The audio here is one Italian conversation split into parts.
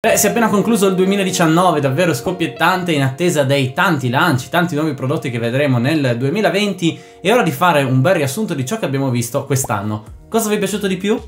Beh, si è appena concluso il 2019, davvero scoppiettante, in attesa dei tanti lanci, tanti nuovi prodotti che vedremo nel 2020. È ora di fare un bel riassunto di ciò che abbiamo visto quest'anno. Cosa vi è piaciuto di più?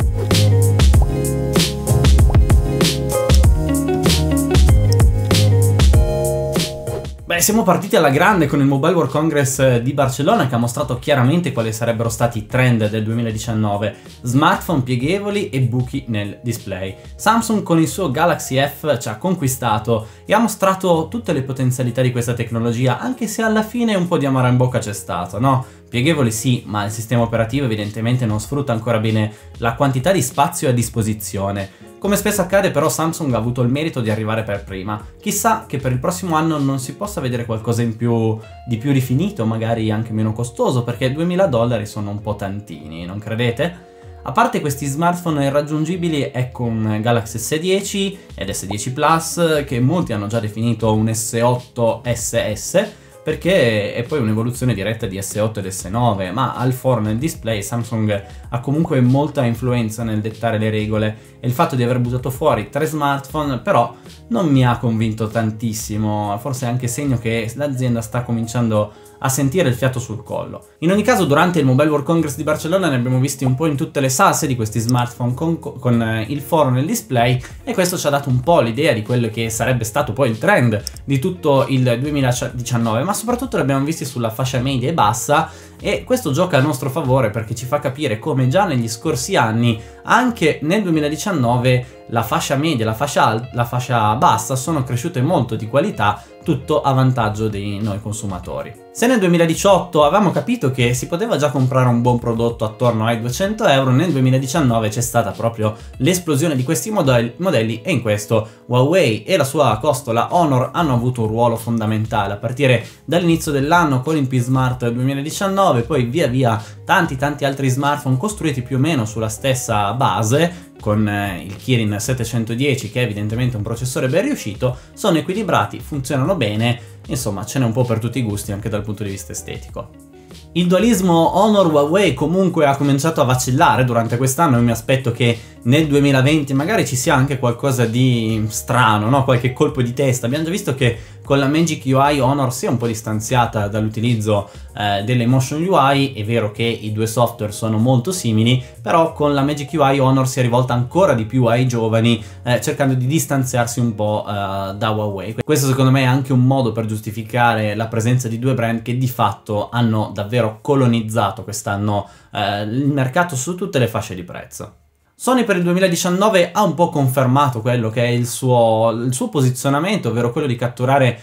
Beh, siamo partiti alla grande con il Mobile World Congress di Barcellona, che ha mostrato chiaramente quali sarebbero stati i trend del 2019: smartphone pieghevoli e buchi nel display. Samsung con il suo Galaxy F ci ha conquistato e ha mostrato tutte le potenzialità di questa tecnologia, anche se alla fine un po' di amaro in bocca c'è stato, no? Pieghevoli sì, ma il sistema operativo evidentemente non sfrutta ancora bene la quantità di spazio a disposizione. Come spesso accade, però, Samsung ha avuto il merito di arrivare per prima. Chissà che per il prossimo anno non si possa vedere qualcosa in più, di più rifinito, magari anche meno costoso, perché $2000 sono un po' tantini, non credete? A parte questi smartphone irraggiungibili, ecco un Galaxy S10 ed S10 Plus, che molti hanno già definito un S8 SS, perché è poi un'evoluzione diretta di S8 ed S9, ma al foro nel display Samsung ha comunque molta influenza nel dettare le regole, e il fatto di aver buttato fuori 3 smartphone però non mi ha convinto tantissimo, forse è anche segno che l'azienda sta cominciando a sentire il fiato sul collo. In ogni caso, durante il Mobile World Congress di Barcellona ne abbiamo visti un po' in tutte le salse di questi smartphone con il foro nel display, e questo ci ha dato un po' l'idea di quello che sarebbe stato poi il trend di tutto il 2019, ma soprattutto li abbiamo visti sulla fascia media e bassa, e questo gioca a nostro favore perché ci fa capire come già negli scorsi anni, anche nel 2019, la fascia media e la fascia bassa sono cresciute molto di qualità, tutto a vantaggio di noi consumatori. Se nel 2018 avevamo capito che si poteva già comprare un buon prodotto attorno ai €200, nel 2019 c'è stata proprio l'esplosione di questi modelli, e in questo Huawei e la sua costola Honor hanno avuto un ruolo fondamentale, a partire dall'inizio dell'anno con il P Smart 2019, poi via via tanti altri smartphone costruiti più o meno sulla stessa base, con il Kirin 710, che è evidentemente un processore ben riuscito, sono equilibrati, funzionano bene, insomma ce n'è un po' per tutti i gusti anche dal punto di vista estetico. Il dualismo Honor-Huawei comunque ha cominciato a vacillare durante quest'anno, e mi aspetto che nel 2020 magari ci sia anche qualcosa di strano, no? Qualche colpo di testa. Abbiamo già visto che con la Magic UI Honor si è un po' distanziata dall'utilizzo dell'Emotion UI. È vero che i due software sono molto simili, però con la Magic UI Honor si è rivolta ancora di più ai giovani, cercando di distanziarsi un po' da Huawei. Questo secondo me è anche un modo per giustificare la presenza di due brand che di fatto hanno davvero colonizzato quest'anno il mercato su tutte le fasce di prezzo. Sony per il 2019 ha un po' confermato quello che è il suo posizionamento, ovvero quello di catturare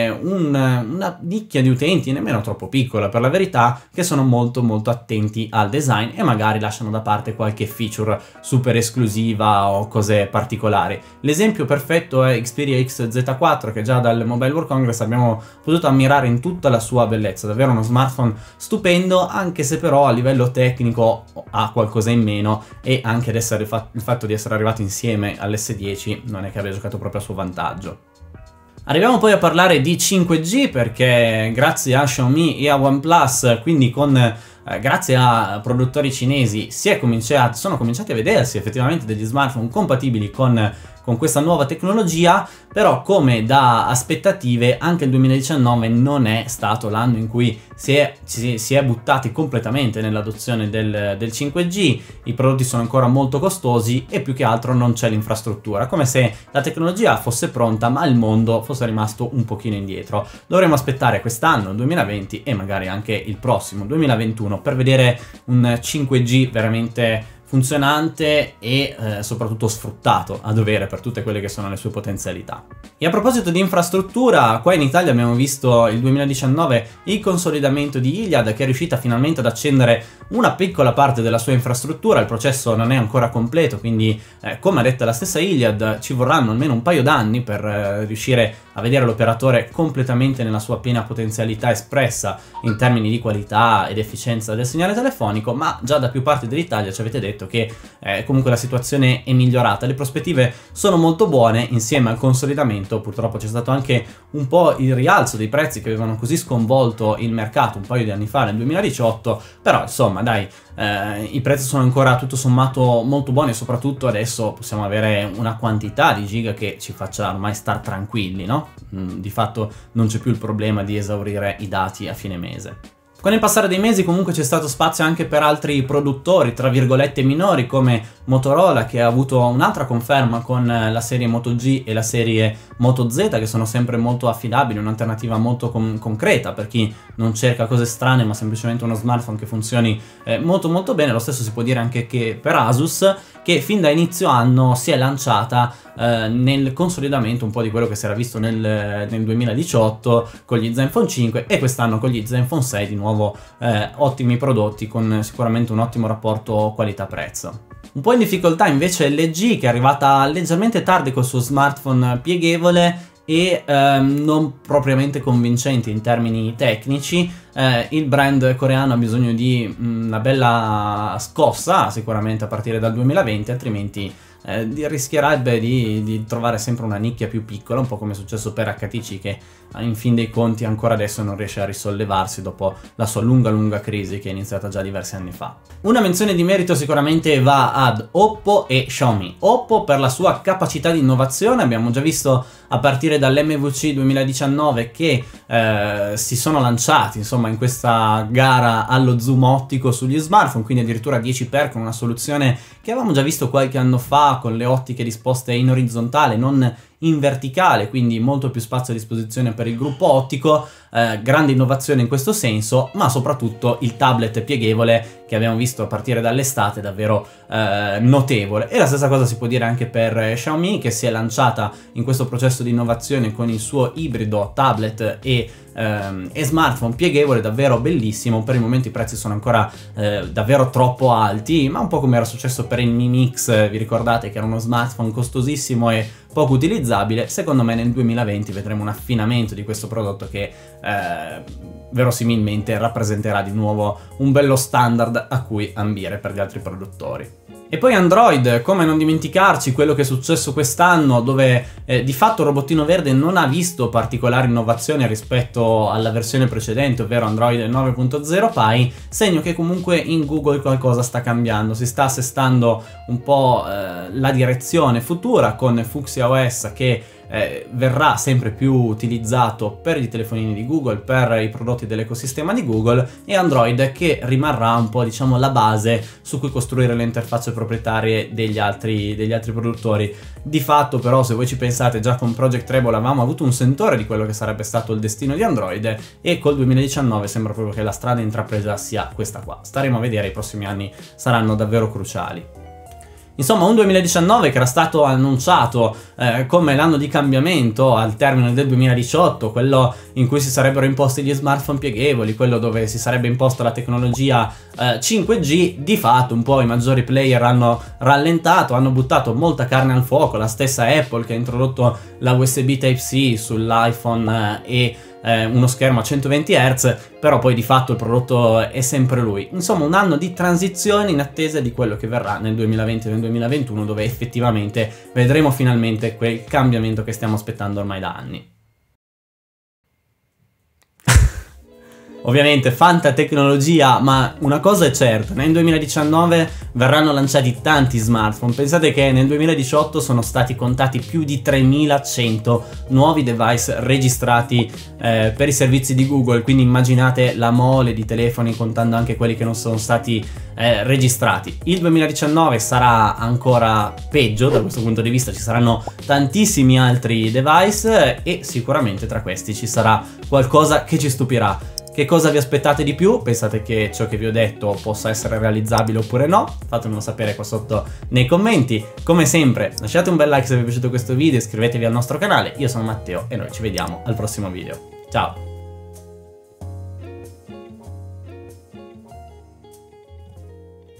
una nicchia di utenti nemmeno troppo piccola, per la verità, che sono molto attenti al design e magari lasciano da parte qualche feature super esclusiva o cose particolari. L'esempio perfetto è Xperia XZ4, che già dal Mobile World Congress abbiamo potuto ammirare in tutta la sua bellezza, davvero uno smartphone stupendo, anche se però a livello tecnico ha qualcosa in meno, e anche il fatto di essere arrivato insieme all'S10 non è che abbia giocato proprio a suo vantaggio. Arriviamo poi a parlare di 5G, perché grazie a Xiaomi e a OnePlus, quindi grazie a produttori cinesi, sono cominciati a vedersi effettivamente degli smartphone compatibili con questa nuova tecnologia. Però, come da aspettative, anche il 2019 non è stato l'anno in cui si è buttati completamente nell'adozione del 5G. I prodotti sono ancora molto costosi e più che altro non c'è l'infrastruttura, come se la tecnologia fosse pronta ma il mondo fosse rimasto un pochino indietro. Dovremo aspettare quest'anno, il 2020, e magari anche il prossimo, 2021, per vedere un 5G veramente funzionante e soprattutto sfruttato a dovere per tutte quelle che sono le sue potenzialità. E a proposito di infrastruttura, qua in Italia abbiamo visto il 2019 il consolidamento di Iliad, che è riuscita finalmente ad accendere una piccola parte della sua infrastruttura. Il processo non è ancora completo, quindi come ha detto la stessa Iliad ci vorranno almeno un paio d'anni per riuscire a vedere l'operatore completamente nella sua piena potenzialità espressa in termini di qualità ed efficienza del segnale telefonico, ma già da più parti dell'Italia ci avete detto detto che comunque la situazione è migliorata, le prospettive sono molto buone. Insieme al consolidamento purtroppo c'è stato anche un po' il rialzo dei prezzi che avevano così sconvolto il mercato un paio di anni fa, nel 2018, però insomma dai, i prezzi sono ancora tutto sommato molto buoni e soprattutto adesso possiamo avere una quantità di giga che ci faccia ormai star tranquilli, no? Di fatto non c'è più il problema di esaurire i dati a fine mese. Con il passare dei mesi comunque c'è stato spazio anche per altri produttori, tra virgolette minori, come Motorola, che ha avuto un'altra conferma con la serie Moto G e la serie Moto Z, che sono sempre molto affidabili, un'alternativa molto concreta per chi non cerca cose strane ma semplicemente uno smartphone che funzioni molto molto bene. Lo stesso si può dire anche che per Asus, che fin da inizio anno si è lanciata nel consolidamento un po' di quello che si era visto nel 2018 con gli Zenfone 5 e quest'anno con gli Zenfone 6, di nuovo ottimi prodotti con sicuramente un ottimo rapporto qualità-prezzo. Un po' in difficoltà invece LG, che è arrivata leggermente tardi col suo smartphone pieghevole e non propriamente convincente in termini tecnici. Il brand coreano ha bisogno di una bella scossa sicuramente a partire dal 2020, altrimenti rischierebbe di trovare sempre una nicchia più piccola, un po' come è successo per HTC, che in fin dei conti ancora adesso non riesce a risollevarsi dopo la sua lunga crisi che è iniziata già diversi anni fa. Una menzione di merito sicuramente va ad Oppo e Xiaomi. Oppo per la sua capacità di innovazione, abbiamo già visto a partire dall'MVC 2019 che si sono lanciati insomma in questa gara allo zoom ottico sugli smartphone, quindi addirittura 10x con una soluzione che avevamo già visto qualche anno fa con le ottiche disposte in orizzontale, non in verticale, quindi molto più spazio a disposizione per il gruppo ottico. Grande innovazione in questo senso, ma soprattutto il tablet pieghevole che abbiamo visto a partire dall'estate davvero notevole. E la stessa cosa si può dire anche per Xiaomi, che si è lanciata in questo processo di innovazione con il suo ibrido tablet e smartphone pieghevole davvero bellissimo. Per il momento i prezzi sono ancora davvero troppo alti, ma un po' come era successo per il Mi Mix, vi ricordate che era uno smartphone costosissimo e poco utilizzabile. Secondo me nel 2020 vedremo un affinamento di questo prodotto che verosimilmente rappresenterà di nuovo un bello standard a cui ambire per gli altri produttori. E poi Android, come non dimenticarci quello che è successo quest'anno, dove di fatto il robottino verde non ha visto particolare innovazione rispetto alla versione precedente, ovvero Android 9.0 Pie, segno che comunque in Google qualcosa sta cambiando, si sta assestando un po' la direzione futura con Fuchsia OS che verrà sempre più utilizzato per i telefonini di Google, per i prodotti dell'ecosistema di Google, e Android che rimarrà un po' diciamo la base su cui costruire le interfacce proprietarie degli altri produttori. Di fatto però, se voi ci pensate, già con Project Treble avevamo avuto un sentore di quello che sarebbe stato il destino di Android, e col 2019 sembra proprio che la strada intrapresa sia questa qua. Staremo a vedere, i prossimi anni saranno davvero cruciali. Insomma, un 2019 che era stato annunciato come l'anno di cambiamento al termine del 2018, quello in cui si sarebbero imposti gli smartphone pieghevoli, quello dove si sarebbe imposta la tecnologia 5G. Di fatto un po' i maggiori player hanno rallentato, hanno buttato molta carne al fuoco, la stessa Apple che ha introdotto la USB Type-C sull'iPhone e uno schermo a 120 Hz, però poi di fatto il prodotto è sempre lui. Insomma, un anno di transizione in attesa di quello che verrà nel 2020 e nel 2021, dove effettivamente vedremo finalmente quel cambiamento che stiamo aspettando ormai da anni. Ovviamente fanta tecnologia, ma una cosa è certa: nel 2019 verranno lanciati tanti smartphone. Pensate che nel 2018 sono stati contati più di 3100 nuovi device registrati per i servizi di Google, quindi immaginate la mole di telefoni, contando anche quelli che non sono stati registrati. Il 2019 sarà ancora peggio da questo punto di vista, ci saranno tantissimi altri device e sicuramente tra questi ci sarà qualcosa che ci stupirà. Che cosa vi aspettate di più? Pensate che ciò che vi ho detto possa essere realizzabile oppure no? Fatemelo sapere qua sotto nei commenti. Come sempre, lasciate un bel like se vi è piaciuto questo video, iscrivetevi al nostro canale. Io sono Matteo e noi ci vediamo al prossimo video. Ciao!